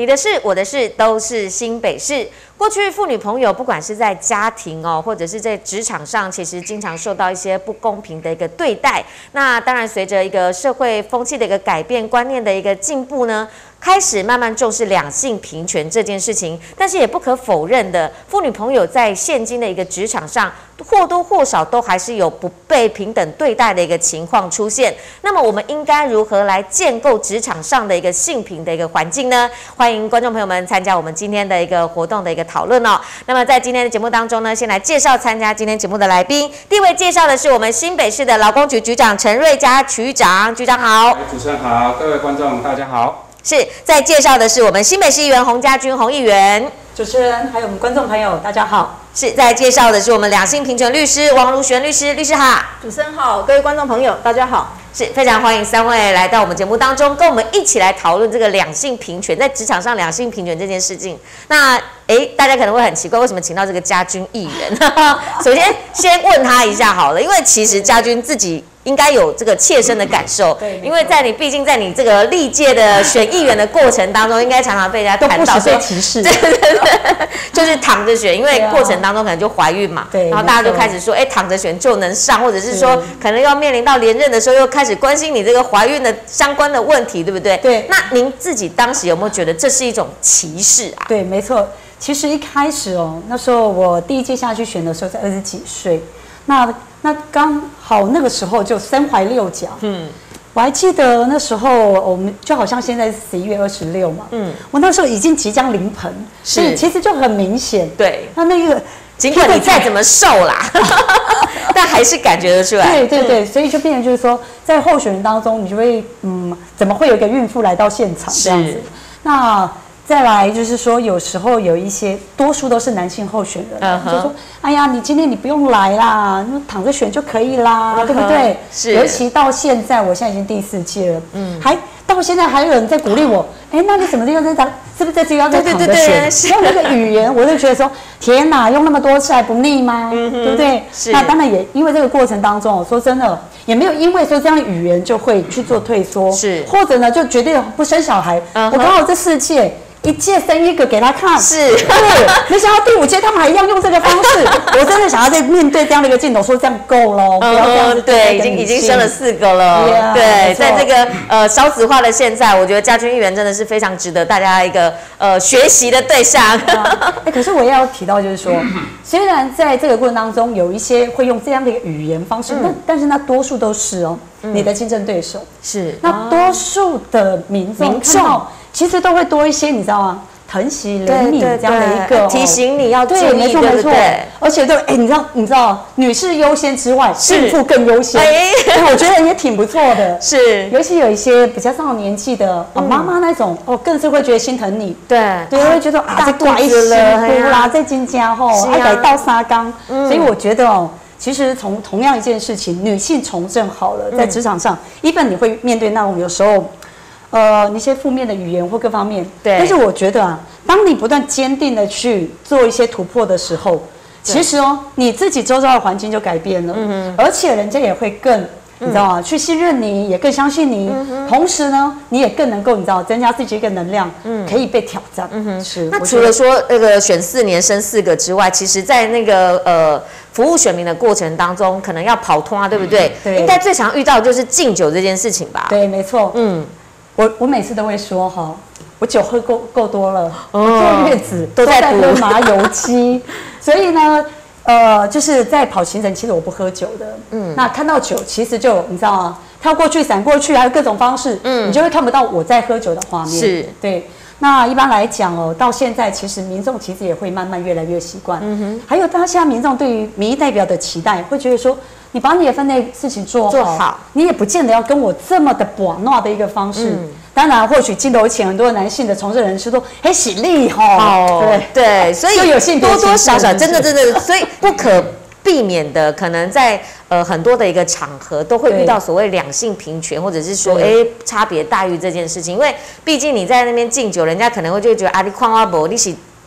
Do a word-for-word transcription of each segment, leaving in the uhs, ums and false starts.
你的事、我的事都是新北市。过去妇女朋友，不管是在家庭哦，或者是在职场上，其实经常受到一些不公平的一个对待。那当然，随着一个社会风气的一个改变，观念的一个进步呢，开始慢慢重视两性平权这件事情。但是也不可否认的，妇女朋友在现今的一个职场上，或多或少都还是有不被平等对待的一个情况出现。那么，我们应该如何来建构职场上的一个性平的一个环境呢？欢迎观众朋友们参加我们今天的一个活动的一个讨论哦。那么在今天的节目当中呢，先来介绍参加今天节目的来宾。第一位介绍的是我们新北市的劳工局局长陈瑞佳局长，局长好。 主持人好，各位观众大家好。 是，在介绍的是我们新北市议员洪家军洪议员。 主持人还有我们观众朋友大家好。 是在介绍的是我们两性平权律师王如璇律师，律师好。 主持人好，各位观众朋友大家好。 是非常欢迎三位来到我们节目当中，跟我们一起来讨论这个两性平权，在职场上两性平权这件事情。那哎，大家可能会很奇怪，为什么请到这个家军议员？首先先问他一下好了，因为其实家军自己应该有这个切身的感受， 对， 因为在你毕竟在你这个历届的选议员的过程当中，应该常常被人家谈到说被歧视， 对对对，就是躺着选，因为过程当中可能就怀孕嘛， 对， 然后大家就开始说，哎，躺着选就能上，或者是说可能要面临到连任的时候，又开始关心你这个怀孕的相关的问题，对不对？ 对。 那您自己当时有没有觉得这是一种歧视啊？ 对，没错。其实一开始哦，那时候我第一届下去选的时候才二十几岁，那那刚好那个时候就身怀六甲，嗯，我还记得那时候我们就好像现在是十一月二十六嘛，嗯，我那时候已经即将临盆，所以其实就很明显， 对， 那那个尽管你再怎么瘦啦，但还是感觉得出来， 对对对，所以就变成就是说，在候选人当中，你就会嗯，怎么会有一个孕妇来到现场这样子？那再来就是说，有时候有一些，多数都是男性候选人， uh-huh. 就说：“哎呀，你今天你不用来啦，躺着选就可以啦， uh-huh. 对不对？” 是。 尤其到现在，我现在已经第四届了，嗯，还到现在还有人在鼓励我，哎，那你什么地方在躺？是不是在这要在躺着选？用那个语言，我就觉得说，天哪，用那么多次还不腻吗？嗯、对不对？是。那当然也因为这个过程当中，说真的，也没有因为说这样的语言就会去做退缩，是，或者呢就决定不生小孩。Uh-huh. 我刚好这四届。一届生一个给他看， 是， 对，没想到第五届他们还一样用这个方式，我真的想要在面对这样的一个镜头说这样够了，不要这样子。 对，已经已经生了四个了， yeah, 对，在这个呃少子化的现在，我觉得家军议员真的是非常值得大家一个呃学习的对象。哎、 啊欸，可是我也要提到就是说，虽然在这个过程当中有一些会用这样的一个语言方式，嗯、但但是那多数都是哦，嗯、你的竞争对手是，那多数的民众看到。其实都会多一些，你知道吗？疼惜怜悯这样的一个、哦、 提醒你要注意， 对，没错没错。 对， 而且对，哎，你知道，你知道，女士优先之外，孕妇更优先。哎，我觉得也挺不错的。 是， 尤其有一些比较上年纪的哦，妈妈那种哦，更是会觉得心疼你。 对， 对，会觉得啊，这怪死了，对啦，在金家吼，还得倒沙缸。所以我觉得哦。其实从同样一件事情，女性从政好了，在职场上，一般你会面对那种有时候。呃，那些负面的语言或各方面，对。但是我觉得啊，当你不断坚定的去做一些突破的时候，其实哦，你自己周遭的环境就改变了，嗯而且人家也会更，嗯、你知道吗？去信任你，也更相信你。嗯同时呢，你也更能够，你知道，增加自己一个能量，嗯，可以被挑战。嗯哼，是。 那除了说那个选四年生四个之外，其实在那个呃。服务选民的过程当中，可能要跑通啊，对不对？对。应该最常遇到的就是敬酒这件事情吧？ 对，没错。嗯，我我每次都会说哈，我酒喝够够多了，哦、坐月子都在喝麻油鸡，所以呢，呃，就是在跑行程，其实我不喝酒的。嗯。那看到酒，其实就你知道吗？跳过去、闪过去，还有各种方式，嗯，你就会看不到我在喝酒的画面。是。对。那一般来讲哦，到现在其实民众其实也会慢慢越来越习惯。嗯哼。还有，大家现在民众对于民意代表的期待，会觉得说，你把你的分内事情做好，做好你也不见得要跟我这么的把闹的一个方式。嗯。当然，或许镜头前很多男性的从政人士都很喜力哈。哦。对对，所以就有性别多多少少真的真的，所以不可避免的，可能在呃很多的一个场合都会遇到所谓两性平权，或者是说哎差别待遇这件事情。因为毕竟你在那边敬酒，人家可能会就会觉得啊，你看我无，你是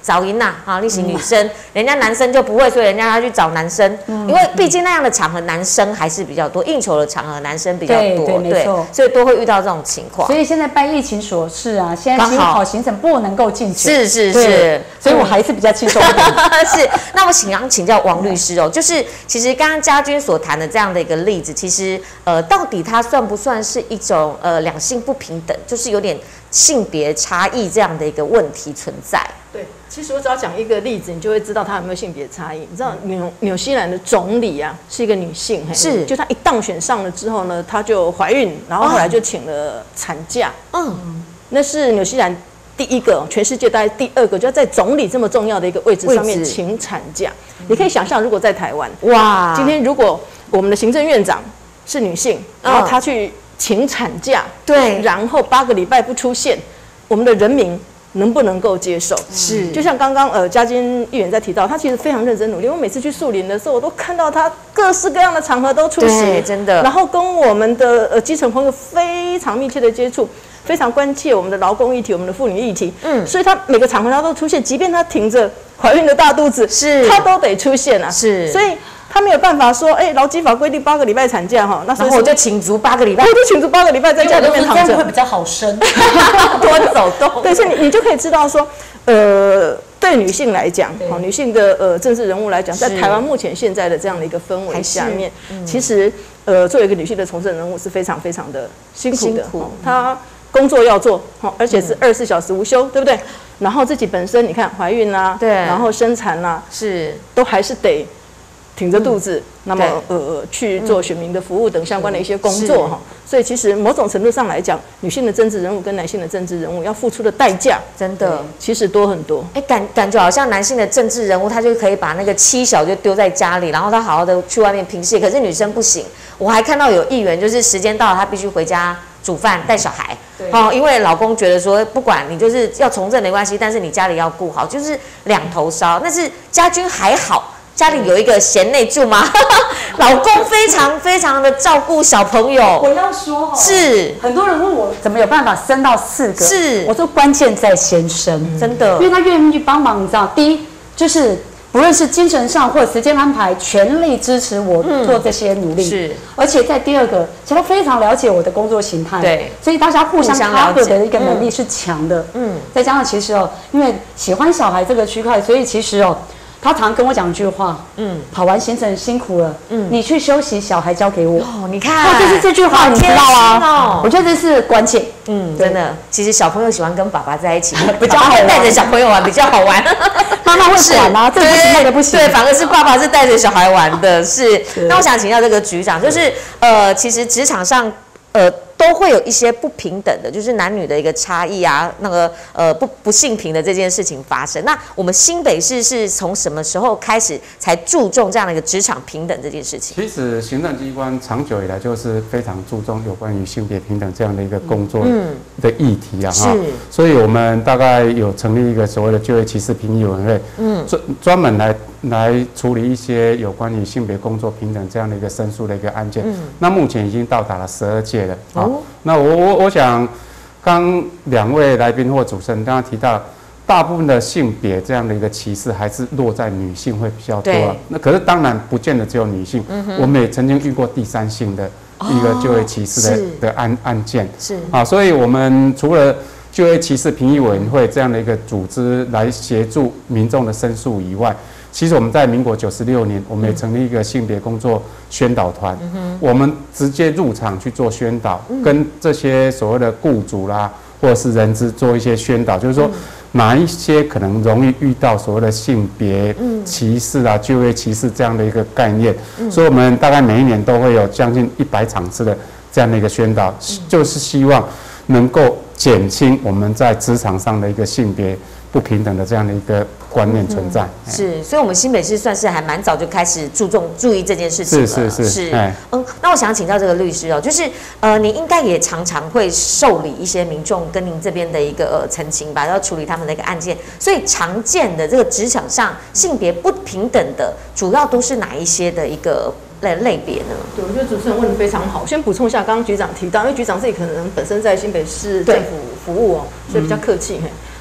找赢呐，啊，你是女生，人家男生就不会，所以人家要去找男生，因为毕竟那样的场合男生还是比较多，应酬的场合男生比较多， 对，没错， 所以都会遇到这种情况。 所以现在拜疫情所示啊，现在其实跑行程不能够进去， 是是是， 所以我还是比较轻松一点。 是，那我请想请教王律师哦，就是其实刚刚家军所谈的这样的一个例子，其实呃，到底它算不算是一种呃两性不平等，就是有点性别差异这样的一个问题存在？ 对，其实我只要讲一个例子，你就会知道它有没有性别差异。你知道纽纽西兰的总理啊是一个女性， 是， 就她一当选上了之后呢，她就怀孕，然后后来就请了产假。嗯，那是纽西兰第一个，全世界大概第二个，就在总理这么重要的一个位置上面请产假。你可以想象，如果在台湾，哇，今天如果我们的行政院长是女性，然后她去请产假， 对， 然后八个礼拜不出现，我们的人民能不能够接受？ 是， 就像刚刚呃嘉金议员在提到，他其实非常认真努力。我每次去树林的时候，我都看到他各式各样的场合都出席， 真的。 然后跟我们的呃基层朋友非常密切的接触，非常关切我们的劳工议题、我们的妇女议题。嗯，所以他每个场合他都出现，即便他挺着怀孕的大肚子， 是， 他都得出现啊。 是， 所以他没有办法说，哎，劳基法规定八个礼拜产假哈，那然后我就请足八个礼拜， 我就请足八个礼拜在家里面躺着， 会比较好生， 多走动。 对，所以你你就可以知道说，呃，对女性来讲，好，女性的呃政治人物来讲，在台湾目前现在的这样的一个氛围下面，嗯、其实呃，作为一个女性的从政人物是非常非常的辛苦的，苦她工作要做，好，而且是二十四小时无休，对不对？然后自己本身你看怀孕啦、啊， 对， 然后生产啦、啊， 是， 都还是得挺着肚子，嗯、那么呃去做选民的服务等相关的一些工作哈。所以其实某种程度上来讲，女性的政治人物跟男性的政治人物要付出的代价， 真的其实多很多。 哎，感感觉好像男性的政治人物，他就可以把那个妻小就丢在家里，然后他好好的去外面拼事业。可是女生不行，我还看到有议员就是时间到了，他必须回家煮饭带小孩。哦，因为老公觉得说，不管你就是要从政没关系，但是你家里要顾好，就是两头烧。但是家军还好。家里有一个贤内助吗？老公非常非常的照顾小朋友。 我要说， 是很多人问我怎么有办法生到四个， 是我说关键在先生， 嗯、真的， 因为他愿意帮忙，你知道，第一就是不论是精神上或者时间安排，全力支持我做这些努力， 嗯、是， 而且在第二个，其实他非常了解我的工作形态， 对， 所以大家互相 cover 的一个能力是强的，嗯，再加上其实哦，因为喜欢小孩这个区块，所以其实哦。他常跟我讲一句话，嗯，跑完行程辛苦了，嗯，你去休息，小孩交给我。 哦，你看， 哦，就是这句话，你知道啊？ 哦， 我觉得这是关键。 嗯，真的，其实小朋友喜欢跟爸爸在一起， 比较好玩， 带着小朋友玩比较好玩。 妈妈会管啊，这个不行，那个不行。 对，反而是爸爸是带着小孩玩的。是。那我想请教这个局长，就是呃，其实职场上呃。都会有一些不平等的，就是男女的一个差异啊，那个呃不不性平的这件事情发生。那我们新北市是从什么时候开始才注重这样的一个职场平等这件事情？ 其实行政机关长久以来就是非常注重有关于性别平等这样的一个工作的议题啊，哈、嗯，所以我们大概有成立一个所谓的就业歧视评议委员会，嗯，专专门来来处理一些有关于性别工作平等这样的一个申诉的一个案件。嗯，那目前已经到达了十二届了。哦，那我我我想，刚两位来宾或主持人刚刚提到，大部分的性别这样的一个歧视还是落在女性会比较多。那可是当然不见得只有女性，嗯、我们也曾经遇过第三性的一个就业歧视的、哦、的案案件。是啊，所以我们除了就业歧视评议委员会这样的一个组织来协助民众的申诉以外，其实我们在民国九十六年，我们也成立一个性别工作宣导团，嗯、我们直接入场去做宣导，嗯、跟这些所谓的雇主啦，或者是人资做一些宣导，就是说哪一些可能容易遇到所谓的性别歧视啊、就业歧视这样的一个概念，嗯、所以我们大概每一年都会有将近一百场次的这样的一个宣导，嗯、就是希望能够减轻我们在职场上的一个性别不平等的这样的一个观念存在。 嗯、是，所以我们新北市算是还蛮早就开始注重注意这件事情了。 是是是。 是，嗯，那我想请教这个律师哦，就是呃，你应该也常常会受理一些民众跟您这边的一个呃陈情吧，要处理他们的一个案件，所以常见的这个职场上性别不平等的，主要都是哪一些的一个类类别呢？ 对，我觉得主持人问得非常好。我先补充一下，刚刚局长提到，因为局长自己可能本身在新北市政府服务哦，所以比较客气。嗯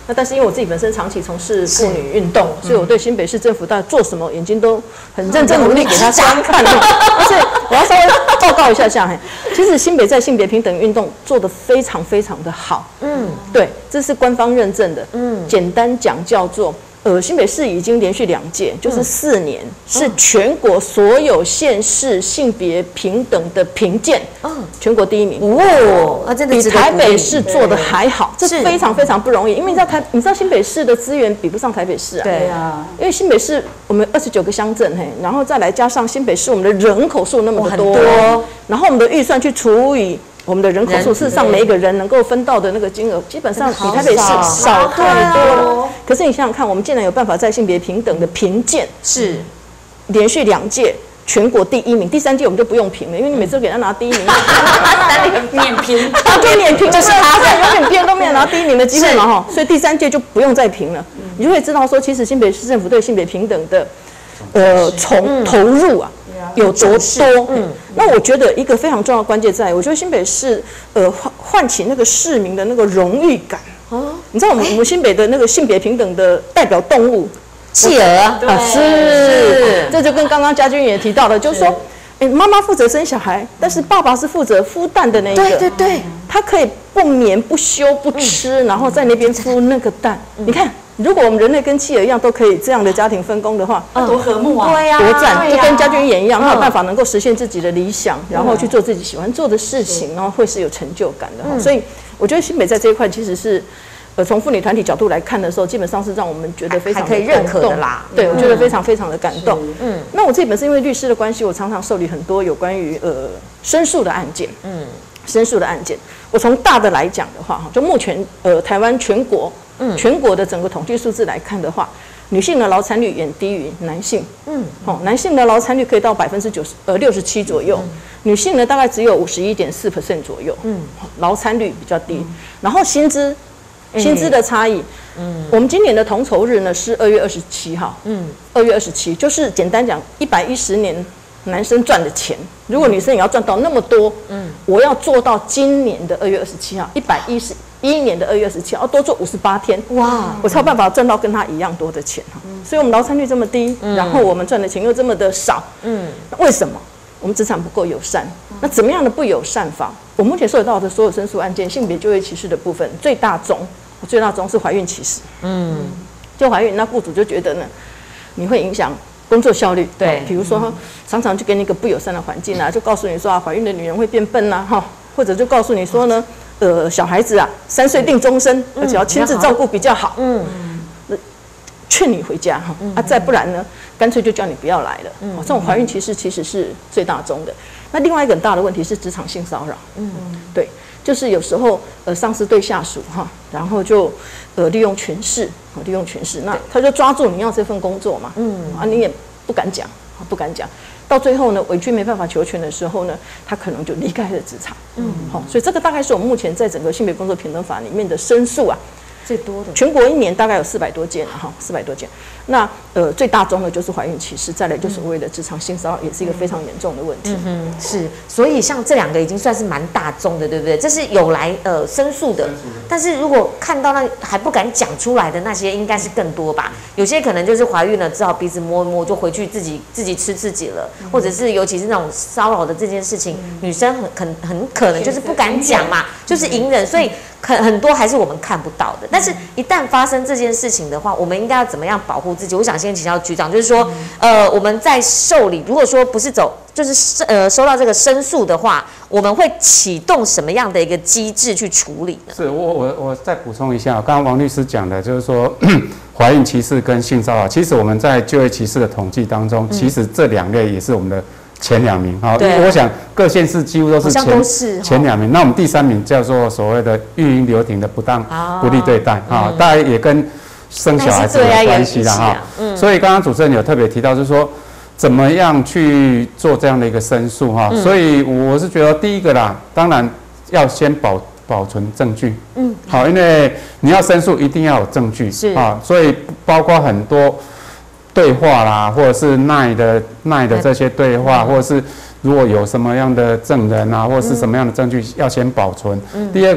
那但是因为我自己本身长期从事妇女运动，所以我对新北市政府在做什么，眼睛都很认真努力给他观看哦。而且我要稍微报告一下下，嘿，其实新北在性别平等运动做得非常非常的好。嗯，对，这是官方认证的。嗯，简单讲叫做。呃，新北市已经连续两届，就是四年，嗯、是全国所有县市性别平等的评鉴，嗯，全国第一名。哦，啊，真的比台北市做的还好，这非常非常不容易。因为你知道台，你知道新北市的资源比不上台北市啊。 对啊，因为新北市我们二十九个乡镇，嘿，然后再来加上新北市我们的人口数那么的多，多然后我们的预算去除以。我们的人口数，事实上每一个人能够分到的那个金额，基本上比台北市少太多了。可是你想想看，我们竟然有办法在性别平等的评鉴是连续两届全国第一名，第三届我们就不用评了，因为你每次都给他拿第一名， 免评， 他就免评，就是他在永远别人都没有拿第一名的机会嘛哈，所以第三届就不用再评了，你就会知道说，其实新北市政府对性别平等的呃从投入啊。有多多？嗯，那我觉得一个非常重要的关键在于，我觉得新北市呃唤唤起那个市民的那个荣誉感。哦，你知道我们我们新北的那个性别平等的代表动物， 企鹅啊， 是，这就跟刚刚家军也提到的，就是说，哎，妈妈负责生小孩，但是爸爸是负责孵蛋的那一个， 对对对， 他可以不眠不休不吃，然后在那边孵那个蛋，你看。如果我们人类跟企鹅一样都可以这样的家庭分工的话， 那多和睦啊！ 对呀， 多赞！就跟家军演一样，他有办法能够实现自己的理想，然后去做自己喜欢做的事情，然后会是有成就感的。所以我觉得新北在这一块其实是，呃，从妇女团体角度来看的时候，基本上是让我们觉得非常可以认可的啦。 对，我觉得非常非常的感动。嗯，那我自己本身因为律师的关系，我常常受理很多有关于呃申诉的案件。嗯，申诉的案件，我从大的来讲的话，哈，就目前呃台湾全国。嗯，全国的整个统计数字来看的话，女性的劳产率远低于男性。嗯，哦，男性的劳产率可以到百分之九十呃六十七左右，嗯、女性呢大概只有五十一点四 percent 左右。嗯，劳产率比较低。嗯、然后薪资，薪资的差异。嗯，我们今年的同酬日呢是二月二十七号。嗯，二月二十七就是简单讲，一百一十年男生赚的钱，如果女生也要赚到那么多，嗯，我要做到今年的二月二十七号，一百一十。一年的二月二十七号，多做五十八天，哇！我才有办法赚到跟他一样多的钱哈。嗯、所以，我们劳参率这么低，嗯、然后我们赚的钱又这么的少，嗯，为什么？我们职场不够友善。嗯、那怎么样的不友善法？我目前收到的所有申诉案件，性别就业歧视的部分，最大宗，最大宗是怀孕歧视。嗯，就怀孕，那雇主就觉得呢，你会影响工作效率。对，比如说常常就给你一个不友善的环境啊，就告诉你说啊，怀孕的女人会变笨呐，哈，或者就告诉你说呢。呃，小孩子啊，三岁定终身，而且要亲自照顾比较好。嗯，劝你回家哈，啊，再不然呢，干脆就叫你不要来了。嗯，这种怀孕歧视其实是最大宗的。那另外一个很大的问题是职场性骚扰。嗯，对，就是有时候呃，上司对下属哈，然后就呃利用权势，利用权势，那他就抓住你要这份工作嘛。嗯，啊，你也不敢讲，不敢讲。到最后呢，委屈没办法求全的时候呢，他可能就离开了职场。嗯，好，所以这个大概是我们目前在整个性别工作平等法里面的申诉啊， 最多的。 全国一年大概有四百多件哈，四百多件。那呃最大宗的就是怀孕歧视，再来就所谓的职场性骚扰，也是一个非常严重的问题。 嗯哼，是。所以像这两个已经算是蛮大宗的，对不对？这是有来呃申诉的，但是如果看到那还不敢讲出来的那些，应该是更多吧？有些可能就是怀孕了，只好鼻子摸一摸就回去自己自己吃自己了，嗯、或者是尤其是那种骚扰的这件事情，嗯、女生很很很可能就是不敢讲嘛，就是隐忍，所以很很多还是我们看不到的。但是一旦发生这件事情的话，我们应该要怎么样保护自己？我想先请教局长，就是说，呃，我们在受理，如果说不是走，就是呃收到这个申诉的话，我们会启动什么样的一个机制去处理呢？ 是我我我再补充一下，刚刚王律师讲的，就是说怀孕歧视跟性骚扰，其实我们在就业歧视的统计当中，嗯、其实这两类也是我们的前两名哈。因为我想各县市几乎都是前是前两名，那我们第三名叫做所谓的育婴留停的不当、哦、不利对待啊，嗯、大概也跟生小孩子有关系的哈。啊嗯、所以刚刚主持人有特别提到，就是说怎么样去做这样的一个申诉哈。嗯、所以我是觉得第一个啦，当然要先保保存证据。嗯，好，因为你要申诉一定要有证据是啊，所以包括很多对话啦，或者是赖的赖的这些对话，嗯、或者是如果有什么样的证人啊，或者是什么样的证据，嗯、要先保存。嗯、第二个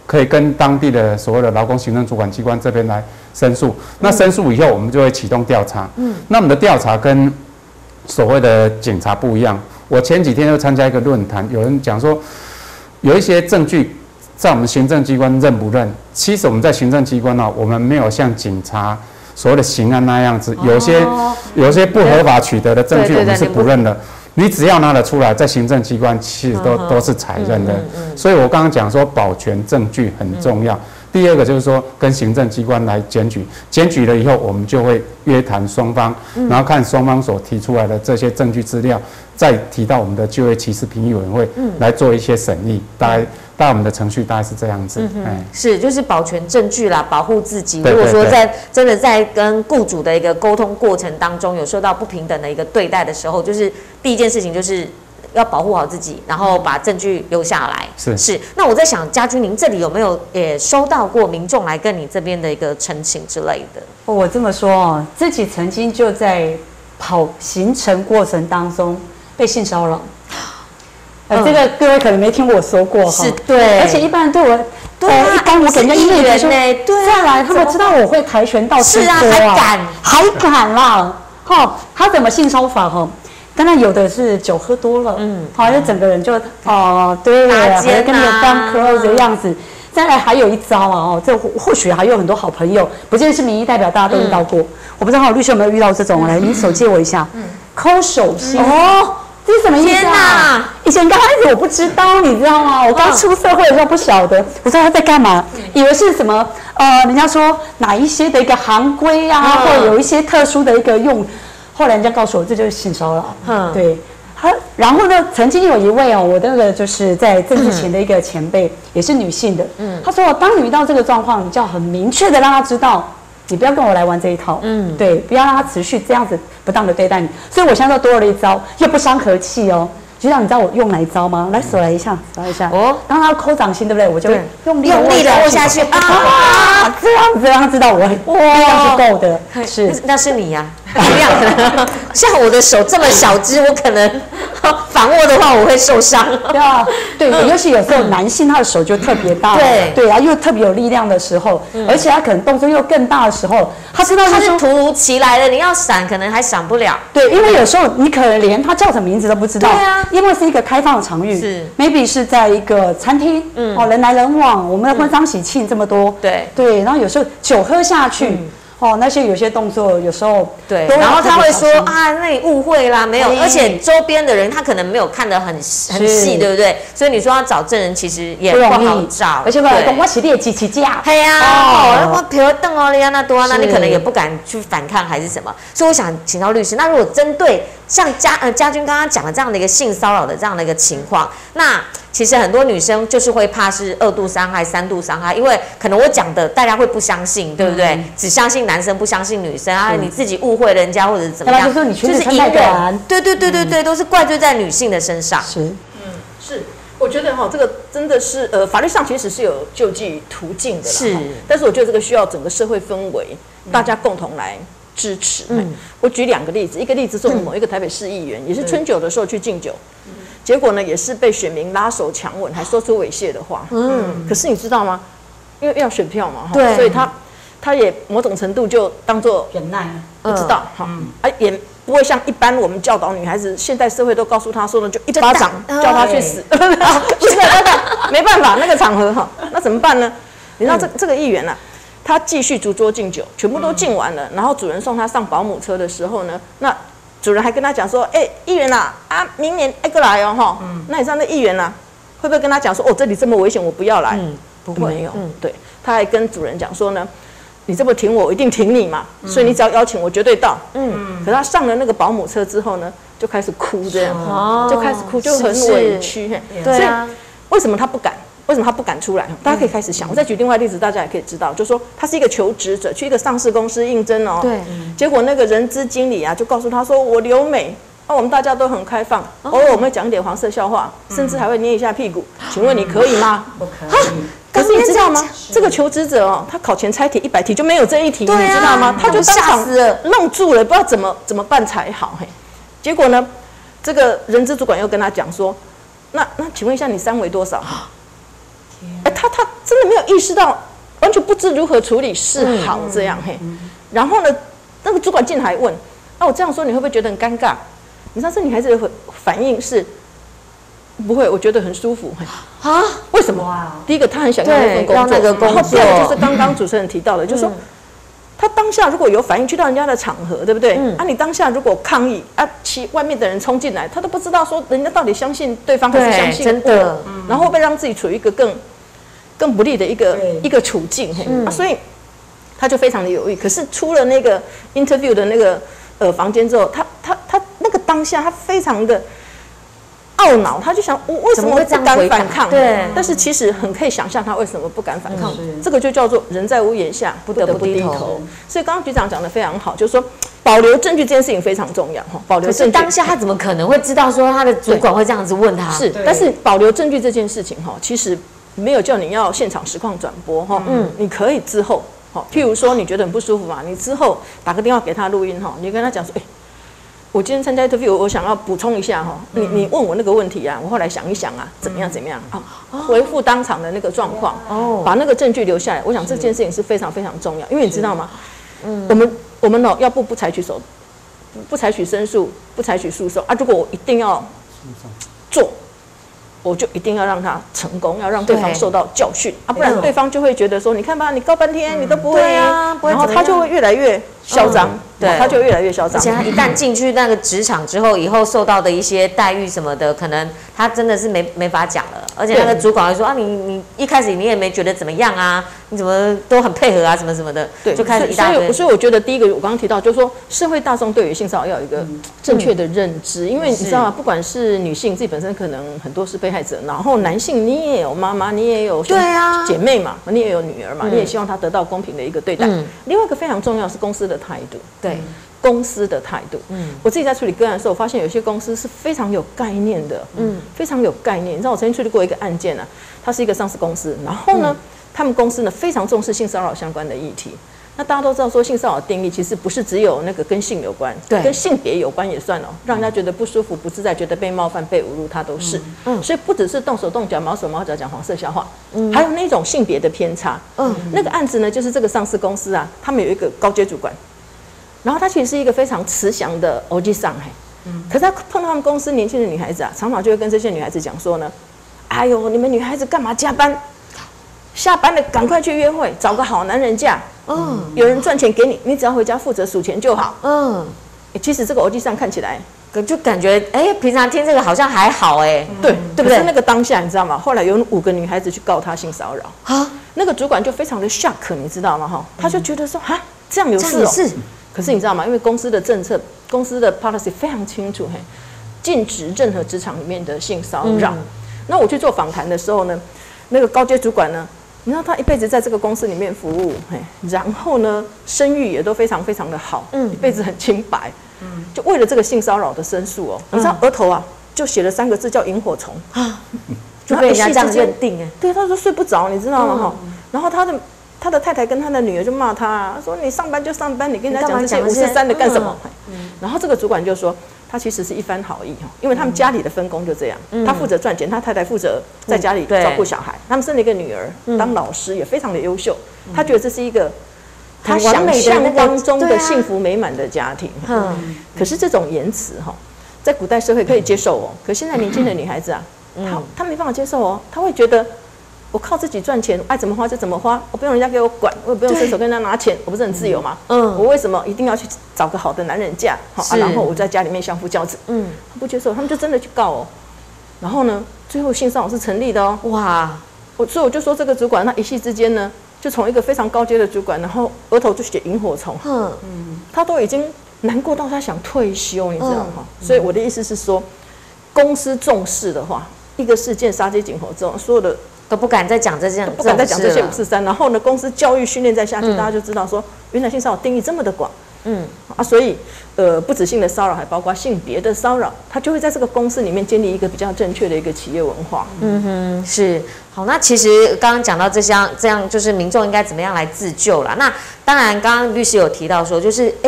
可以跟当地的所谓的劳工行政主管机关这边来申诉。那申诉以后，我们就会启动调查。嗯，那我们的调查跟所谓的警察不一样。我前几天就参加一个论坛，有人讲说，有一些证据在我们行政机关认不认？其实我们在行政机关呢、啊，我们没有像警察所谓的刑案那样子，有些、哦、有些不合法取得的证据，我们是不认的。你只要拿得出来，在行政机关其实都、嗯、都是采认的。嗯嗯嗯、所以我刚刚讲说，保全证据很重要。嗯、第二个就是说，跟行政机关来检举，检举了以后，我们就会约谈双方，嗯、然后看双方所提出来的这些证据资料，再提到我们的就业歧视评议委员会、嗯、来做一些审议。大概。大概我们的程序大概是这样子，嗯嗯、是就是保全证据啦，保护自己。如果说在真的在跟雇主的一个沟通过程当中有受到不平等的一个对待的时候，就是第一件事情就是要保护好自己，然后把证据留下来。 是是。那我在想，家军，您这里有没有也收到过民众来跟你这边的一个陈情之类的？ 哦，我这么说哦，自己曾经就在跑行程过程当中被性骚扰。呃，这个各位可能没听我说过哈， 是对， 而且一般人对我， 对啊， 一般我给人家议员呢， 对，再来他们知道我会跆拳道吃多啊， 还敢， 还敢啦，哈，他怎么性骚法哈？当然有的是酒喝多了，嗯，好，就整个人就哦，对，还跟那个当 close 的样子。再来还有一招啊，哦，这或许还有很多好朋友，不见得是民意代表，大家都遇到过。我不知道律师有没有遇到这种，来，你手借我一下，抠手心哦。这是什么意思啊？以前刚开始我不知道，你知道吗？我刚出社会的时候不晓得，我说他在干嘛，以为是什么呃，人家说哪一些的一个行规啊，或者有一些特殊的一个用，后来人家告诉我这就是性骚扰。嗯，对。他然后呢，曾经有一位哦，我那个就是在政治前的一个前辈，也是女性的，嗯，她说当你遇到这个状况，你就要很明确的让她知道。你不要跟我来玩这一套，嗯，对，不要让他持续这样子不当的对待你。所以我现在多了一招，又不伤和气哦。局长，你知道我用哪一招吗？来手来一下，手来一下。哦，当他抠掌心，对不对？我就用力用力的握下去啊，这样子让他知道我力量是够的。是， 那是你呀、啊，力量像我的手这么小只，我可能反握的话我会受伤。 对啊，对，尤其有时候男性他的手就特别大，对对啊，又特别有力量的时候，而且他可能动作又更大的时候，他知道他是突如其来的，你要闪可能还闪不了。 对，因为有时候你可能连他叫什么名字都不知道。 对啊。 因为是一个开放的场域， 是 maybe 是在一个餐厅，嗯，哦，人来人往，我们的婚丧喜庆这么多， 对对，然后有时候酒喝下去，嗯、哦，那些有些动作有时候对，然后他会说啊，那你误会啦，没有，而且周边的人他可能没有看得很很细，对不对？所以你说要找证人，其实也不好找， 而且我讲我是猎奇起价， 对呀，哦，我皮凳哦，利亚那多，那你可能也不敢去反抗还是什么，所以我想请教律师，那如果针对像家呃家军刚刚讲的这样的一个性骚扰的这样的一个情况，那其实很多女生就是会怕是二度伤害、三度伤害，因为可能我讲的大家会不相信，对不对？嗯、只相信男生不相信女生啊，你自己误会人家或者怎么样， 就就是隐忍，对对对对对，嗯、都是怪罪在女性的身上。 是， 嗯，是。我觉得哈，这个真的是呃，法律上其实是有救济途径的啦， 是。 但是我觉得这个需要整个社会氛围，大家共同来支持。嗯，我举两个例子，一个例子是我们某一个台北市议员，嗯、也是春酒的时候去敬酒，嗯、结果呢也是被选民拉手强吻，还说出猥亵的话。嗯，可是你知道吗？因为要选票嘛， 对， 所以他他也某种程度就当做忍耐， 不知道哈，嗯、啊也不会像一般我们教导女孩子，现代社会都告诉她说呢，就一巴掌叫她去死，不是那个没办法那个场合哈，那怎么办呢？你知道这这个议员啊，他继续逐桌敬酒，全部都敬完了，然后主人送他上保姆车的时候呢，那主人还跟他讲说，哎、欸，议员啊，啊，明年再过来哦哈，嗯、那你知道那议员啊，会不会跟他讲说，哦，这里这么危险，我不要来？嗯，不会，没有，嗯，对，他还跟主人讲说呢。你这么挺我，我一定挺你嘛，嗯、所以你只要邀请我，绝对到。嗯，可是他上了那个保姆车之后呢，就开始哭，这样，哦、就开始哭，就很委屈。 对啊， 所以为什么他不敢？为什么他不敢出来？大家可以开始想。嗯、我再举另外例子，大家也可以知道，就是说他是一个求职者，去一个上市公司应征哦。 对。 结果那个人资经理啊，就告诉他说：“我留美。”那、啊、我们大家都很开放，哦、偶尔我们会讲一点黄色笑话，嗯、甚至还会捏一下屁股。请问你可以吗？ 不可以。 可是你知道吗？这个求职者哦，他考前猜题一百题就没有这一题，啊、你知道吗？他就当场愣住了，不知道怎么怎么办才好。嘿，结果呢，这个人资主管又跟他讲说：“那那请问一下，你三围多少？”哎，他他真的没有意识到，完全不知如何处理是好这样嘿。然后呢，那个主管进来问，啊，我这样说你会不会觉得很尴尬？你知道这女孩子的反应是，不会，我觉得很舒服。啊？为什么？第一个，她很想要那份工作， 那个工作。 然后第二个就是刚刚主持人提到的，就是说，她当下如果有反应，去到人家的场合，对不对？嗯、啊，你当下如果抗议，啊，其外面的人冲进来，她都不知道说人家到底相信对方还是相信我，真的，然后会不会让自己处于一个更更不利的一个一个处境？嗯、啊，所以她就非常的犹豫。可是出了那个 interview 的那个呃房间之后，她她她那个当下，她非常的懊恼，他就想我为什么不敢反抗？对，但是其实很可以想象他为什么不敢反抗。嗯、这个就叫做人在屋檐下，不得不低头。头所以刚刚局长讲的非常好，就是说保留证据这件事情非常重要哈。保留证据， 当下他怎么可能会知道说他的主管会这样子问他？ 是，但是保留证据这件事情哈，其实没有叫你要现场实况转播哈。嗯，你可以之后哈，譬如说你觉得很不舒服嘛，你之后打个电话给他录音哈，你跟他讲说，哎、欸。我今天参加 interview， 我想要补充一下哈，你你问我那个问题啊，我后来想一想啊，怎么样怎么样啊，回复当场的那个状况，哦，把那个证据留下来。我想这件事情是非常非常重要，因为你知道吗？嗯，我们我们哦，要不不采取手，不采取申诉，不采取诉讼啊。如果我一定要做，我就一定要让他成功，要让对方受到教训啊，不然对方就会觉得说，你看吧，你告半天你都不会啊，然后他就会越来越嚣张。对，他就越来越嚣张。 而且他一旦进去那个职场之后，以后受到的一些待遇什么的，可能他真的是没没法讲了。而且那个主管会说啊，你你一开始你也没觉得怎么样啊，你怎么都很配合啊，什么什么的，对，就开始一大堆。 所以，所以我觉得第一个我刚刚提到，就是说社会大众对于性骚扰要有一个正确的认知，因为你知道吗？不管是女性自己本身可能很多是被害者，然后男性你也有妈妈，你也有对啊姐妹嘛，你也有女儿嘛，你也希望她得到公平的一个对待。另外一个非常重要是公司的态度。对公司的态度，嗯，我自己在处理个案的时候，我发现有些公司是非常有概念的，嗯，非常有概念。你知道我曾经处理过一个案件啊，它是一个上市公司，然后呢，嗯、他们公司呢非常重视性骚扰相关的议题。那大家都知道说，性骚扰定义其实不是只有那个跟性有关，对，跟性别有关也算哦，让人家觉得不舒服、不自在，觉得被冒犯、被侮辱，它都是。嗯，所以不只是动手动脚、毛手毛脚讲黄色笑话，嗯，还有那种性别的偏差。嗯，那个案子呢，就是这个上市公司啊，他们有一个高阶主管。然后他其实是一个非常慈祥的欧吉桑，嘿，嗯，可是他碰到他们公司年轻的女孩子啊，常常就会跟这些女孩子讲说呢，哎呦，你们女孩子干嘛加班？下班了赶快去约会，找个好男人嫁，嗯，有人赚钱给你，你只要回家负责数钱就好，嗯。其实这个欧吉桑看起来， 就感觉哎，平常听这个好像还好哎， 对对不对？那个当下你知道吗？后来有五个女孩子去告他性骚扰啊，那个主管就非常的 shock， 你知道吗？哈，他就觉得说啊，这样有事哦。可是你知道吗？因为公司的政策、公司的 policy 非常清楚，嘿，禁止任何职场里面的性骚扰。嗯、那我去做访谈的时候呢，那个高阶主管呢，你知道他一辈子在这个公司里面服务，嘿，然后呢，声誉也都非常非常的好，嗯，一辈子很清白，嗯，就为了这个性骚扰的申诉哦，你知道额头啊就写了三个字叫萤火虫啊， 就被人家这样认定哎， 对，他说睡不着，你知道吗？哈、嗯，然后他的。他的太太跟他的女儿就骂他、啊，说你上班就上班，你跟人家讲这些五四三的干什么？嗯、然后这个主管就说，他其实是一番好意哈，因为他们家里的分工就这样，嗯、他负责赚钱，他太太负责在家里照顾小孩。嗯、他们生了一个女儿，嗯、当老师也非常的优秀，嗯、他觉得这是一个他想象当中的幸福美满的家庭。嗯、可是这种言辞哈，在古代社会可以接受哦，可现在年轻的女孩子啊，嗯、她她没办法接受哦，她会觉得。我靠自己赚钱，爱怎么花就怎么花，我不用人家给我管，我也不用伸手跟人家拿钱，我不是很自由吗？嗯，我为什么一定要去找个好的男人嫁？好、啊，然后我在家里面相夫教子。嗯，他不接受，他们就真的去告哦。然后呢，最后性骚扰是成立的哦。哇，我所以我就说这个主管，他一夕之间呢，就从一个非常高阶的主管，然后额头就写萤火虫。嗯嗯，他都已经难过到他想退休，你知道吗？嗯、所以我的意思是说，公司重视的话，一个事件杀鸡儆猴之后，所有的。 都不敢再讲这件， 不敢再讲这些五四三。然后呢，公司教育训练再下去，嗯、大家就知道说，原来性骚扰定义这么的广。嗯啊，所以呃，不止性的骚扰，还包括性别的骚扰，它就会在这个公司里面建立一个比较正确的一个企业文化。 嗯哼，是好。那其实刚刚讲到这项，这样就是民众应该怎么样来自救啦。那当然，刚刚律师有提到说，就是哎。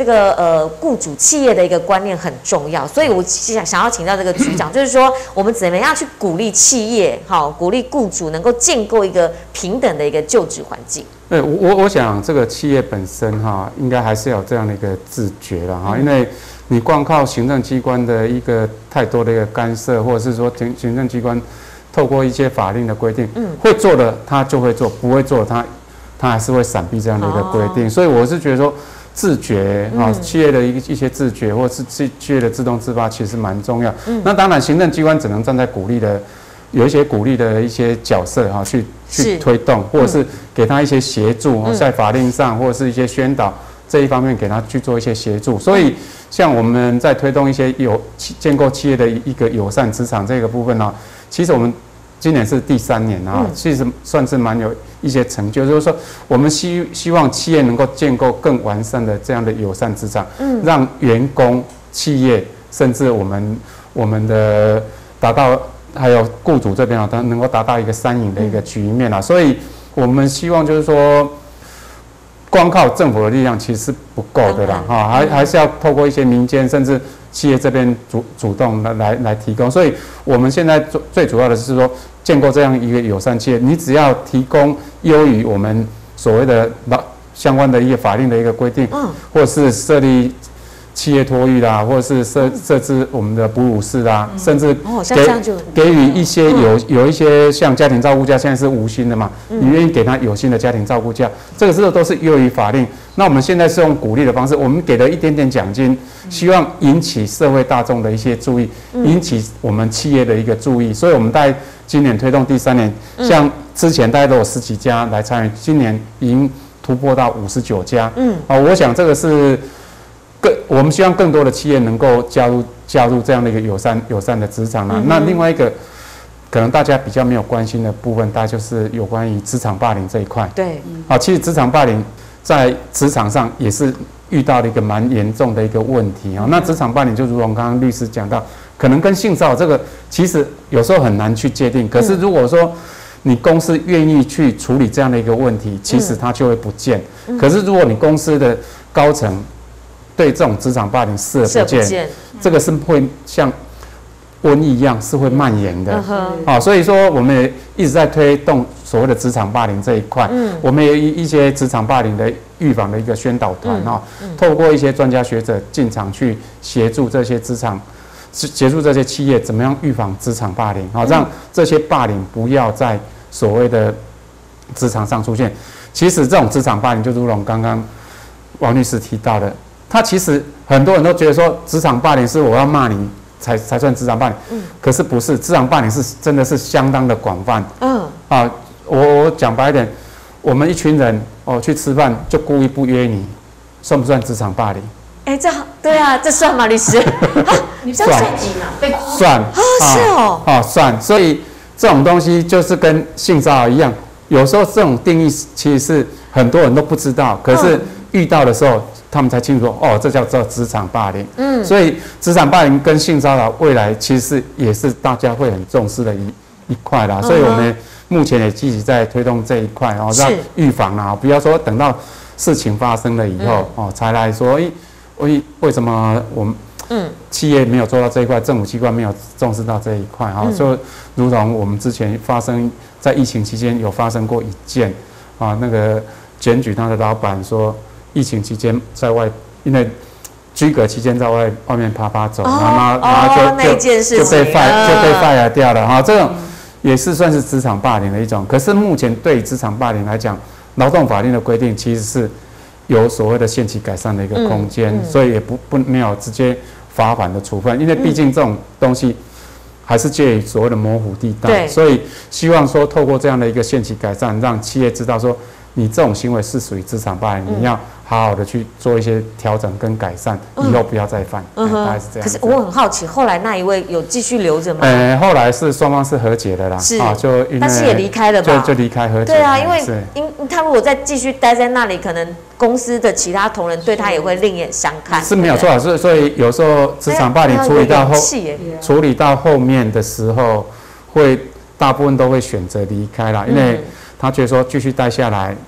这个呃雇主企业的一个观念很重要，所以我想想要请教这个局长，就是说我们怎么样去鼓励企业，好鼓励雇主能够建构一个平等的一个就职环境。 对，我我想这个企业本身哈，应该还是有这样的一个自觉了哈，因为你光靠行政机关的一个太多的一个干涉，或者是说行行政机关透过一些法令的规定，嗯，会做的他就会做，不会做的他他还是会闪避这样的一个规定，哦、所以我是觉得说自觉啊，嗯、企业的一一些自觉，或是企企业的自动自发，其实蛮重要。嗯、那当然，行政机关只能站在鼓励的，有一些鼓励的一些角色哈、啊，去去推动，或者是给他一些协助，嗯、在法令上或者是一些宣导这一方面给他去做一些协助。所以，像我们在推动一些有建构企业的一个友善职场这个部分呢、啊，其实我们今年是第三年啊，其实算是蛮有一些成就，就是说我们希希望企业能够建构更完善的这样的友善职场，嗯，让员工、企业甚至我们我们的达到还有雇主这边啊，它能够达到一个三赢的一个局面啊，所以我们希望就是说，光靠政府的力量其实是不够的啦，哈，还还是要透过一些民间甚至企业这边主主动来来来提供，所以我们现在最最主要的是说。建构这样一个友善企业，你只要提供优于我们所谓的相关的一个法令的一个规定，嗯，或者是设立企业托育啦，或者是设设置我们的哺乳室啦，嗯、甚至给给予一些有有一些像家庭照顾假，现在是无薪的嘛，嗯、你愿意给他有薪的家庭照顾假，这个时候都是优于法令。那我们现在是用鼓励的方式，我们给了一点点奖金，希望引起社会大众的一些注意，引起我们企业的一个注意，所以我们在今年推动第三年，像之前大概都有十几家来参与，今年已经突破到五十九家。嗯，啊，我想这个是更我们希望更多的企业能够加入加入这样的一个友善友善的职场啦。嗯、那另外一个可能大家比较没有关心的部分，大概就是有关于职场霸凌这一块。 对， 啊，其实职场霸凌在职场上也是遇到了一个蛮严重的一个问题啊。那职场霸凌就如同刚刚律师讲到。可能跟性骚扰这个其实有时候很难去界定，可是如果说你公司愿意去处理这样的一个问题，其实它就会不见。可是如果你公司的高层对这种职场霸凌视而不见，这个是会像瘟疫一样是会蔓延的。啊，所以说我们也一直在推动所谓的职场霸凌这一块。嗯，我们有一一些职场霸凌的预防的一个宣导团啊，透过一些专家学者进场去协助这些职场。协助这些企业怎么样预防职场霸凌，好让这些霸凌不要在所谓的职场上出现。其实这种职场霸凌，就如同刚刚王律师提到的，他其实很多人都觉得说，职场霸凌是我要骂你才才算职场霸凌，嗯，可是不是，职场霸凌是真的是相当的广泛，嗯，啊，我我讲白一点，我们一群人哦去吃饭就故意不约你，算不算职场霸凌？ 哎，这对啊，这算吗，律师？ 你这样算几嘛？被算啊，是哦， 啊算，所以这种东西就是跟性骚扰一样，有时候这种定义其实是很多人都不知道，可是遇到的时候，他们才清楚说，哦，这叫做职场霸凌。嗯，所以职场霸凌跟性骚扰未来其实是也是大家会很重视的一一块啦，所以我们目前也积极在推动这一块哦，让预防啊，不要说等到事情发生了以后哦才来说，哎。为为什么我们嗯企业没有做到这一块，政府机关没有重视到这一块啊？就如同我们之前发生在疫情期间有发生过一件啊，那个检举他的老板说，疫情期间在外因为居隔期间在外外面趴趴走，然后然后就就就被 fire 就被 fire 掉了啊，这种也是算是职场霸凌的一种。可是目前对职场霸凌来讲，劳动法令的规定其实是。有所谓的限期改善的一个空间，嗯嗯、所以也不不没有直接罚款的处分，因为毕竟这种东西还是介于所谓的模糊地带，所以希望说透过这样的一个限期改善，让企业知道说你这种行为是属于职场霸凌，嗯、你要好好的去做一些调整跟改善，嗯、以后不要再犯。嗯哼，大概是这样。 可是我很好奇，后来那一位有继续留着吗？ 呃，后来是双方是和解的啦， 是啊，就但是也离开了吧？ 就就离开和解。 对啊，因为因他如果再继续待在那里，可能公司的其他同仁对他也会另眼相看。是没有错，所以所以有时候职场霸凌处理到后，处理到后面的时候，会大部分都会选择离开啦，因为他觉得说继续待下来。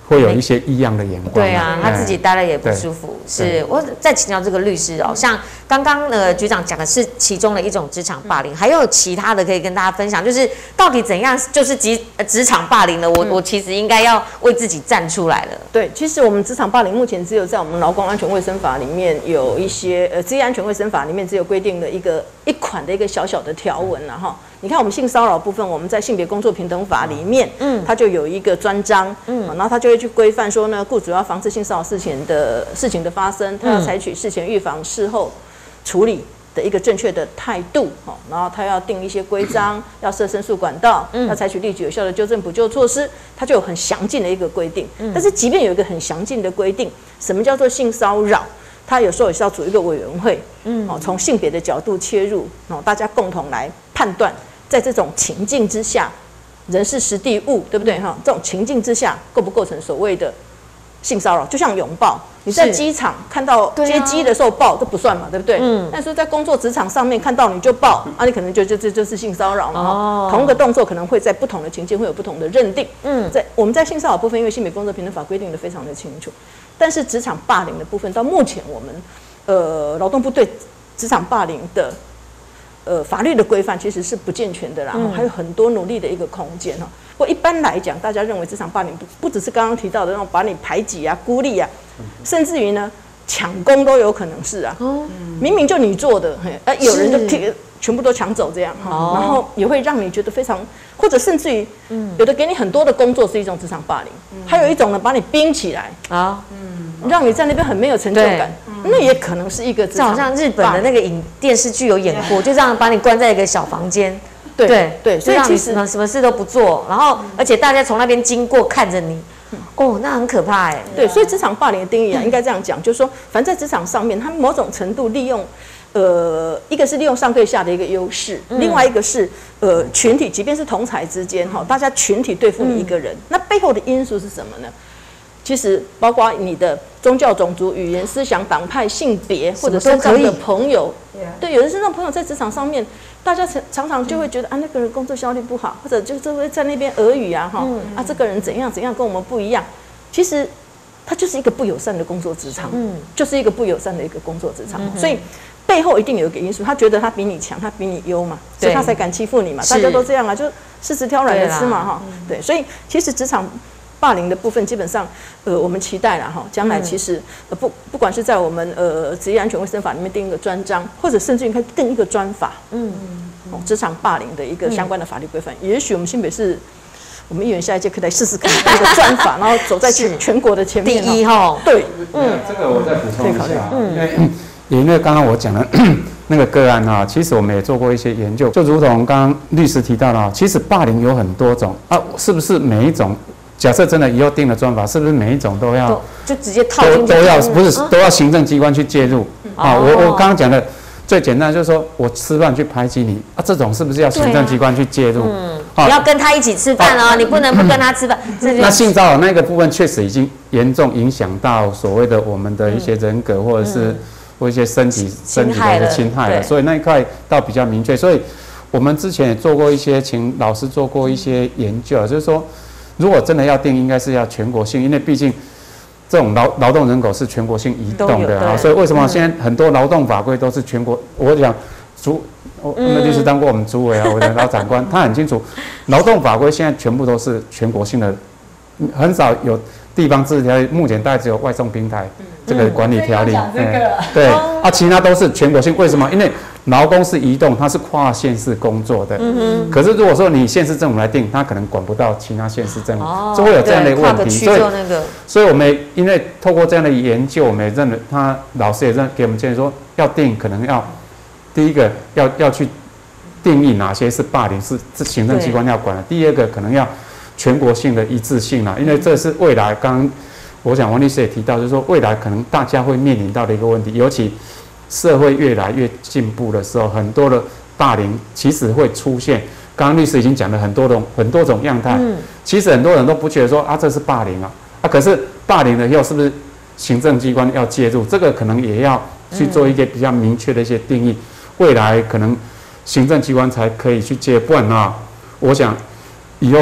会有一些异样的眼光。 对啊，他自己待了也不舒服。是，我再请教这个律师哦，像刚刚呃局长讲的是其中的一种职场霸凌，还有其他的可以跟大家分享，就是到底怎样就是职职场霸凌了？我我其实应该要为自己站出来了。 对，其实我们职场霸凌目前只有在我们劳工安全卫生法里面有一些呃职业安全卫生法里面只有规定的一个一款的一个小小的条文了哈。你看我们性骚扰部分，我们在性别工作平等法里面，嗯，它就有一个专章，嗯，然后它就会去规范说呢，雇主要防止性骚扰事情的事情的发生，他要采取事前预防、事后处理的一个正确的态度，哦，然后他要定一些规章，要设申诉管道，嗯，要采取立即有效的纠正补救措施，它就有很详尽的一个规定。嗯，但是即便有一个很详尽的规定，什么叫做性骚扰？它有时候也是要组一个委员会，嗯，哦，从性别的角度切入，哦，大家共同来判断。在这种情境之下，人事时地物，对不对哈？这种情境之下，构不构成所谓的性骚扰？就像拥抱，你在机场看到接机的时候抱，这不算嘛，对不对？嗯。但是在工作职场上面看到你就抱，啊，你可能就就这就是性骚扰嘛。哦。同一个动作可能会在不同的情境会有不同的认定。嗯。在我们在性骚扰部分，因为性别工作平等法规定的非常的清楚，但是职场霸凌的部分，到目前我们呃劳动部对职场霸凌的。呃，法律的规范其实是不健全的啦，嗯、还有很多努力的一个空间哈。不过一般来讲，大家认为职场霸凌不不只是刚刚提到的那种把你排挤啊、孤立啊，甚至于呢抢功都有可能是啊。哦、明明就你做的，哎、呃，有人就替全部都抢走这样哈，哦、然后也会让你觉得非常，或者甚至于，嗯、有的给你很多的工作是一种职场霸凌，嗯、还有一种呢把你冰起来啊。嗯，让你在那边很没有成就感，那也可能是一个职场。 就好像日本的那个影电视剧有演过，就这样把你关在一个小房间， 对对对， 所以其实什么什么事都不做，然后而且大家从那边经过看着你，哦，那很可怕哎。 对，所以职场霸凌的定义啊，应该这样讲，就是说，反正在职场上面，他某种程度利用。呃，一个是利用上对下的一个优势，嗯、另外一个是呃群体，即便是同侪之间哈，大家群体对付你一个人，嗯、那背后的因素是什么呢？其实包括你的宗教、种族、语言、思想、党派、性别，或者身上的朋友，对，有的身上朋友在职场上面，大家常常就会觉得、嗯、啊，那个人工作效率不好，或者就是会在那边耳语啊哈，嗯、啊，这个人怎样怎样跟我们不一样，其实它就是一个不友善的工作职场，嗯，就是一个不友善的一个工作职场，嗯、所以。背后一定有一个因素，他觉得他比你强，他比你优嘛，所以他才敢欺负你嘛。大家都这样啊，就柿子挑软的吃嘛，哈。对，所以其实职场霸凌的部分，基本上，呃，我们期待啦，哈，将来其实呃不不管是在我们呃职业安全卫生法里面定一个专章，或者甚至于可以定一个专法，嗯，哦，职场霸凌的一个相关的法律规范，也许我们新北市。我们议员下一届可以来试试看这个专法，然后走在全全国的前面。 第一哈， 对，嗯，这个我再补充一下，因为因为刚刚我讲的那个个案啊，其实我们也做过一些研究，就如同刚刚律师提到的，其实霸凌有很多种啊，是不是每一种？假设真的以后定了专法，是不是每一种都要就直接套进去？ 都要不是都要行政机关去介入啊？我我刚刚讲的。最简单就是说我吃饭去排挤你啊，这种是不是要行政机关去介入？嗯， 你要跟他一起吃饭哦，你不能不跟他吃饭。 那性骚扰那个部分确实已经严重影响到所谓的我们的一些人格，或者是或一些身体身体的侵害了，所以那一块倒比较明确。所以我们之前也做过一些，请老师做过一些研究，就是说如果真的要定，应该是要全国性，因为毕竟。这种劳劳动人口是全国性移动的啊，所以为什么现在很多劳动法规都是全国？我讲主，我那律师当过我们主委啊，我的老长官他很清楚，劳动法规现在全部都是全国性的，很少有地方自治条例，目前大概只有外送平台这个管理条例，对啊，其他都是全国性。为什么？因为劳工是移动，它是跨县市工作的。嗯可是如果说你县市政府来定，它可能管不到其他县市政府，就会有这样的问题。所以，所以我们因为透过这样的研究，我们也认为，他老师也认给我们建议说，要定可能要第一个要要去定义哪些是霸凌，是是行政机关要管的。第二个可能要全国性的一致性啦，因为这是未来刚刚我想王律师也提到，就是说未来可能大家会面临到的一个问题，尤其。社会越来越进步的时候，很多的霸凌其实会出现。刚刚律师已经讲了很多种很多种样态，嗯、其实很多人都不觉得说啊这是霸凌啊，啊可是霸凌了以后是不是行政机关要介入？这个可能也要去做一些比较明确的一些定义。嗯、未来可能行政机关才可以去介入，不然啊，我想以后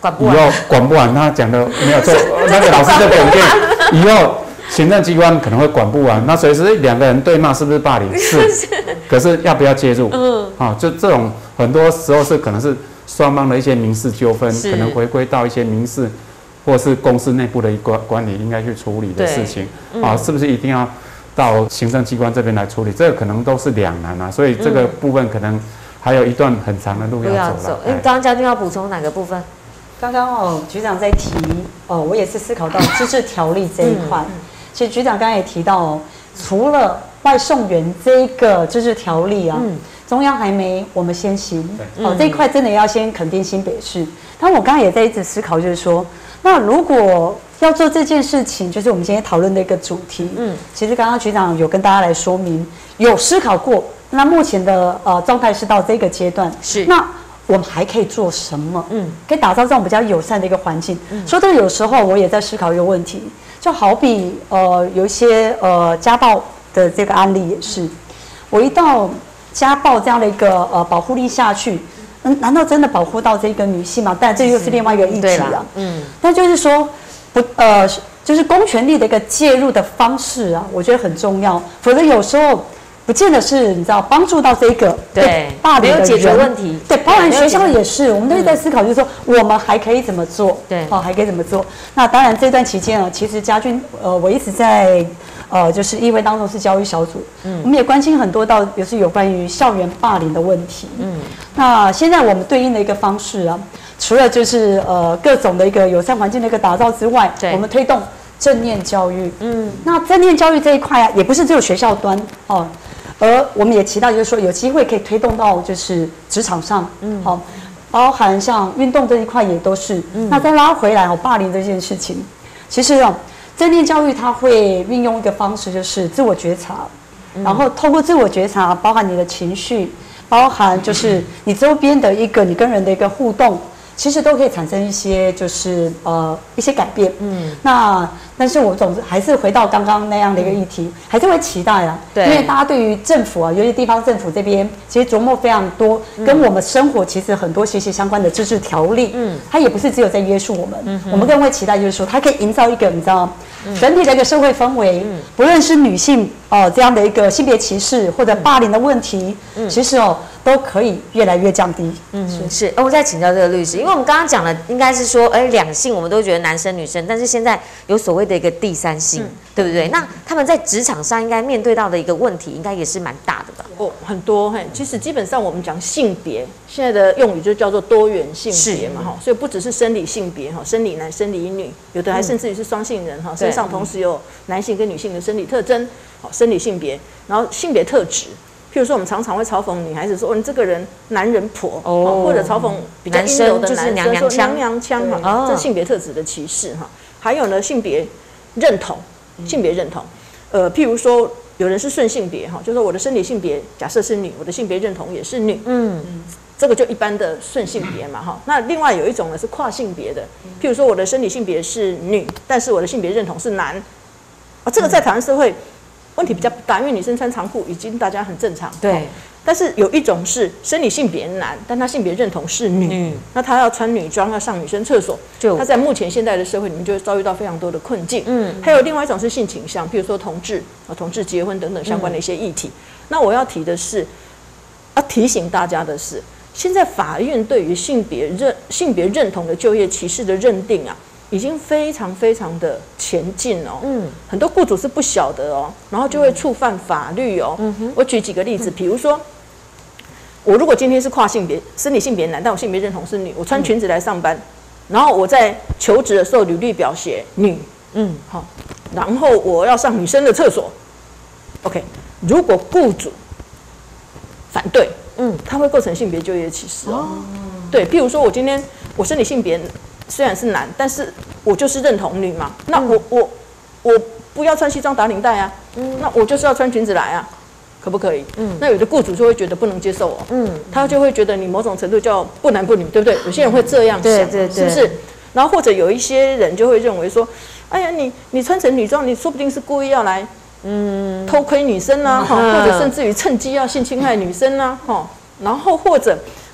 以后管不完，他讲的没有错，那个老师就肯定以后行政机关可能会管不完，那随时两个人对骂是不是霸凌？是，可是要不要介入？嗯，啊，就这种很多时候是可能是双方的一些民事纠纷，可能回归到一些民事或是公司内部的一个管理应该去处理的事情，啊，是不是一定要到行政机关这边来处理？这个可能都是两难啊，所以这个部分可能还有一段很长的路要走了。 哎，刚刚嘉宾要补充哪个部分？ 刚刚哦，局长在提哦，我也是思考到自治条例这一块。嗯、其实局长刚刚也提到哦，除了外送员这一个自治条例啊，嗯、中央还没我们先行。哦，这一块真的要先肯定新北市。但我刚刚也在一直思考，就是说，那如果要做这件事情，就是我们今天讨论的一个主题。嗯，其实刚刚局长有跟大家来说明，有思考过。那目前的呃状态是到这个阶段。是。那我们还可以做什么？嗯，可以打造这种比较友善的一个环境。嗯，说这个有时候我也在思考一个问题，就好比呃有一些呃家暴的这个案例也是，我一到家暴这样的一个呃保护力下去，嗯，难道真的保护到这个女性吗？但这又是另外一个议题啊。嗯，但就是说不呃就是公权力的一个介入的方式啊，我觉得很重要，否则有时候。不见得是你知道帮助到这个对霸凌的人， 没有解决问题， 对，包含学校也是，我们都是在思考，就是说我们还可以怎么做，对，哦，还可以怎么做。那当然这段期间呢，其实家军呃，我一直在呃，就是议会当中是教育小组，嗯，我们也关心很多到也是有关于校园霸凌的问题，嗯，那现在我们对应的一个方式啊，除了就是呃各种的一个友善环境的一个打造之外，我们推动正念教育，嗯，那正念教育这一块啊，也不是只有学校端哦。而我们也期待，就是说有机会可以推动到就是职场上，嗯，好，包含像运动这一块也都是。嗯、那再拉回来哦，霸凌这件事情，其实哦，正念教育它会运用一个方式，就是自我觉察，嗯、然后透过自我觉察，包含你的情绪，包含就是你周边的一个你跟人的一个互动。其实都可以产生一些就是呃一些改变，嗯，那但是我总是还是回到刚刚那样的一个议题，嗯、还是会期待啊，对，因为大家对于政府啊，尤其地方政府这边，其实琢磨非常多，嗯、跟我们生活其实很多息息相关的自治条例，嗯，它也不是只有在约束我们，嗯，我们更会期待就是说，它可以营造一个你知道整体的一个社会氛围，嗯，不论是女性哦、呃、这样的一个性别歧视或者霸凌的问题，嗯，其实哦。都可以越来越降低。 嗯，是是。我再请教这个律师，因为我们刚刚讲的应该是说，哎，两性我们都觉得男生女生，但是现在有所谓的一个第三性，嗯、对不对？那他们在职场上应该面对到的一个问题，应该也是蛮大的吧？ 哦，很多嘿。其实基本上我们讲性别，现在的用语就叫做多元性别嘛，哈，所以不只是生理性别哈，生理男、生理女，有的还甚至于是双性人哈，身上同时有男性跟女性的生理特征，好，生理性别，然后性别特质。譬如说，我们常常会嘲讽女孩子说：“哦，你这个人男人婆。”哦，或者嘲讽比较阴柔的男生说“娘娘腔”哈，这是性别特质的歧视哈。还有呢，性别认同，性别认同，呃，譬如说，有人是顺性别哈，就是说我的生理性别假设是女，我的性别认同也是女，嗯，这个就一般的顺性别嘛哈。那另外有一种呢是跨性别的，譬如说我的生理性别是女，但是我的性别认同是男，啊，这个在台湾社会。问题比较不大，因为女生穿长裤已经大家很正常。对，但是有一种是生理性别男，但他性别认同是女，嗯、那他要穿女装，要上女生厕所，他在目前现在的社会里面就会遭遇到非常多的困境。嗯，还有另外一种是性倾向，譬如说同志啊、同志结婚等等相关的一些议题。嗯、那我要提的是，要提醒大家的是，现在法院对于性别认性别认同的就业歧视的认定啊。已经非常非常的前进哦，嗯，很多雇主是不晓得哦，然后就会触犯法律哦。嗯哼，我举几个例子，比如说，我如果今天是跨性别，生理性别男，但我性别认同是女，我穿裙子来上班，然后我在求职的时候履历表写女，嗯，好，然后我要上女生的厕所 ，OK， 如果雇主反对，嗯，它会构成性别就业歧视哦。对，譬如说我今天我生理性别。虽然是男，但是我就是认同女嘛。那我、嗯、我我不要穿西装打领带啊，嗯，那我就是要穿裙子来啊，可不可以？嗯，那有的雇主就会觉得不能接受哦，嗯，他就会觉得你某种程度叫不男不女，对不对？有些人会这样想，对对对，是不是？然后或者有一些人就会认为说，哎呀，你你穿成女装，你说不定是故意要来，嗯，偷窥女生啊，哈、嗯，或者甚至于趁机要性侵害女生啊，哈，然后或者。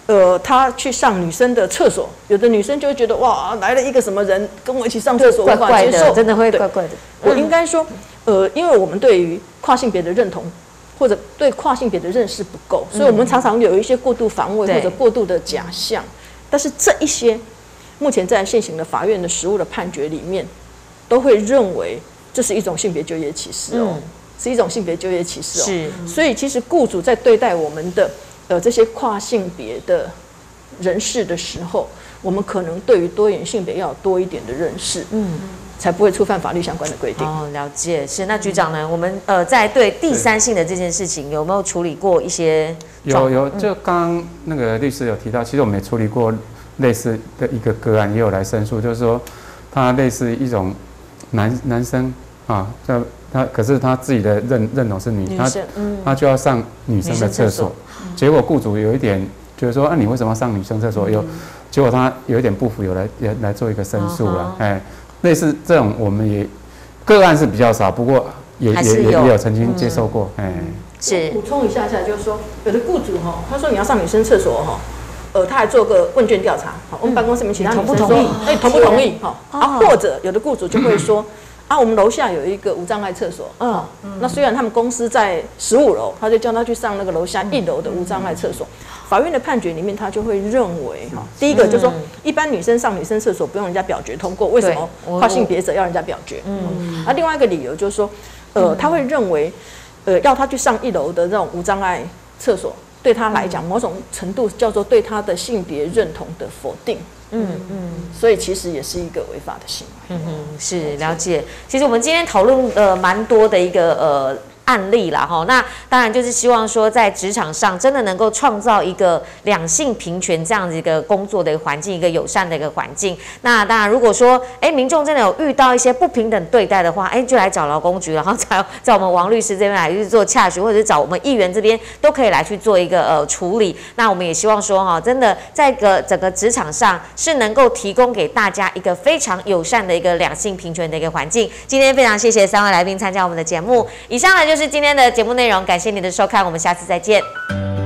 呃，他去上女生的厕所，有的女生就会觉得哇，来了一个什么人跟我一起上厕所，无法接受， 真的会怪怪的。 我应该说，呃，因为我们对于跨性别的认同，或者对跨性别的认识不够，所以我们常常有一些过度防卫或者过度的假象。但是这一些，目前在现行的法院的实务的判决里面，都会认为这是一种性别就业歧视哦，嗯、是一种性别就业歧视哦。是，所以其实雇主在对待我们的呃这些跨性别的人士的时候，我们可能对于多元性别要有多一点的认识，嗯，才不会触犯法律相关的规定。 哦，了解。是，那局长呢？我们呃在对第三性的这件事情有没有处理过一些？ 有有，就刚刚那个律师有提到，其实我们也处理过类似的一个个案，也有来申诉，就是说他类似一种男男生啊，他他可是他自己的认认同是女，女他嗯、他就要上女生的厕所，结果雇主有一点就是说，啊，你为什么要上女生厕所？有，嗯、结果他有一点不服，有来也来做一个申诉了，哎、哦，类似这种我们也个案是比较少，不过也也也也有曾经接受过，哎、嗯， 是。 补充一下下，就是说有的雇主哈，他说你要上女生厕所哈。呃，他还做个问卷调查，好，我们办公室里面其他女生说，哎，同不同意？好，啊，或者有的雇主就会说，啊，我们楼下有一个无障碍厕所，嗯，那虽然他们公司在十五楼，他就叫他去上那个楼下一楼的无障碍厕所。法院的判决里面，他就会认为，哈，第一个就是说，一般女生上女生厕所不用人家表决通过，为什么跨性别者要人家表决？嗯，啊，另外一个理由就是说，呃，他会认为，呃，要他去上一楼的这种无障碍厕所。对他来讲，某种程度叫做对他的性别认同的否定，嗯嗯，所以其实也是一个违法的行为。嗯嗯， 是了解。其实我们今天讨论呃蛮多的一个呃案例啦哈，那当然就是希望说在职场上真的能够创造一个两性平权这样子一个工作的一个环境，一个友善的一个环境。那当然，如果说哎民众真的有遇到一些不平等对待的话，哎就来找劳工局，然后找找我们王律师这边来去做洽询，或者是找我们议员这边都可以来去做一个呃处理。那我们也希望说哈，真的在个整个职场上是能够提供给大家一个非常友善的一个两性平权的一个环境。今天非常谢谢三位来宾参加我们的节目，以上呢就是今天的节目内容，感谢您的收看，我们下次再见。